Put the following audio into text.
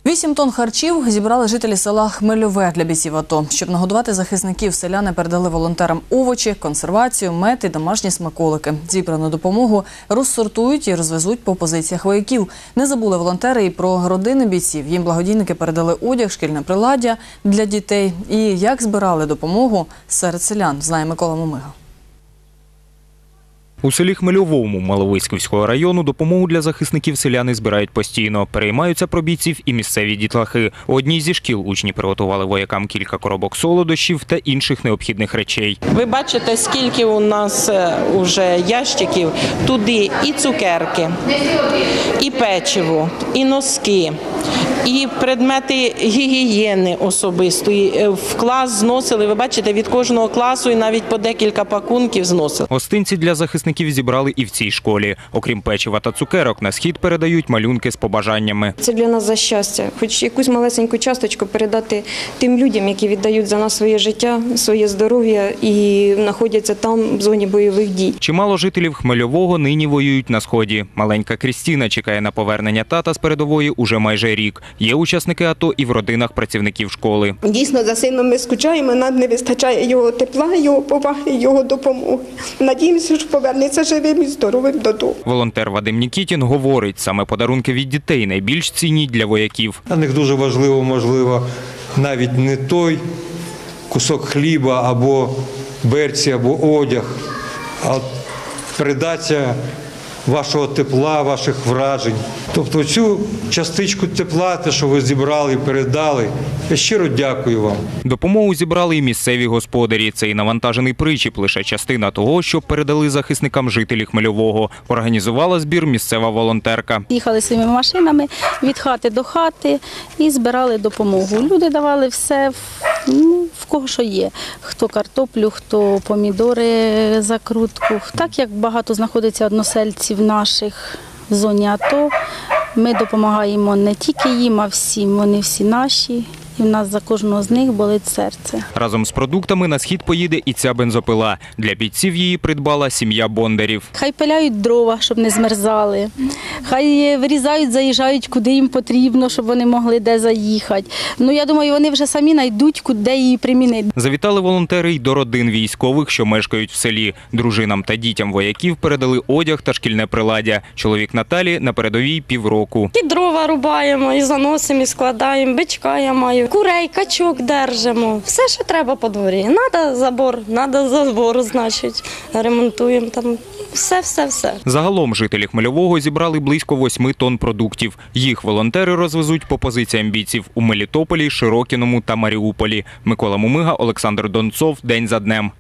8 тонн харчів зібрали жителі села Хмельове для бійців АТО. Щоб нагодувати захисників, селяни передали волонтерам овочі, консервацію, мед і домашні смаколики. Зібрану допомогу розсортують і розвезуть по позиціях вояків. Не забули волонтери і про родини бійців. Їм благодійники передали одяг, шкільне приладдя для дітей. І як збирали допомогу серед селян, знає Микола Мумига. У селі Хмельовому Маловиськівського району допомогу для захисників селяни збирають постійно. Переймаються про бійців і місцеві дітлахи. У одній зі шкіл учні приготували воякам кілька коробок солодощів та інших необхідних речей. Ви бачите, скільки у нас вже ящиків. Туди і цукерки, і печиво, і носки, і предмети гігієни особистої. В клас зносили, ви бачите, від кожного класу і навіть по декілька пакунків зносили. Гостинці для захисників зібрали і в цій школі. Окрім печива та цукерок, на схід передають малюнки з побажаннями. Це для нас за щастя. Хоч якусь малесеньку часточку передати тим людям, які віддають за нас своє життя, своє здоров'я і знаходяться там в зоні бойових дій. Чимало жителів Хмельового нині воюють на сході. Маленька Крістіна чекає на повернення тата з передової уже майже рік. Є учасники АТО і в родинах працівників школи. Дійсно, за сином ми скучаємо, нам не вистачає його тепла, його поваги, його допомоги. Надіємося, що повернеться живим і здоровим додому. Волонтер Вадим Нікітін говорить, саме подарунки від дітей найбільш цінні для вояків. Для них дуже важливо, можливо, навіть не той кусок хліба або берці, або одяг, а передача вашого тепла, ваших вражень. Тобто цю частичку тепла, те, що ви зібрали і передали, я щиро дякую вам. Допомогу зібрали і місцеві господарі. Цей навантажений причіп – лише частина того, що передали захисникам жителі Хмельового. Організувала збір місцева волонтерка. Їхали своїми машинами від хати до хати і збирали допомогу. Люди давали все, в кого що є. Хто картоплю, хто помідори, закрутку. Так як багато знаходиться односельців наших в зоні АТО, ми допомагаємо не тільки їм, а всім. Вони всі наші. І в нас за кожного з них болить серце. Разом з продуктами на схід поїде і ця бензопила. Для бійців її придбала сім'я Бондарів. Хай пиляють дрова, щоб не змерзали. Хай вирізають, заїжджають, куди їм потрібно, щоб вони могли де заїхати. Я думаю, вони вже самі знайдуть, куди її примінити. Завітали волонтери й до родин військових, що мешкають в селі. Дружинам та дітям вояків передали одяг та шкільне приладдя. Чоловік Наталі на передовій півроку. І дрова рубаємо, і заносимо, і складаємо, бичка я маю. Курей, качок держимо. Все, що треба по дворі. Надо забор, значить, ремонтуємо там. Все. Загалом жителі Хмельового зібрали близько 8 тонн продуктів. Їх волонтери розвезуть по позиціям бійців у Мелітополі, Широкіному та Маріуполі. Микола Мумига, Олександр Донцов. День за днем.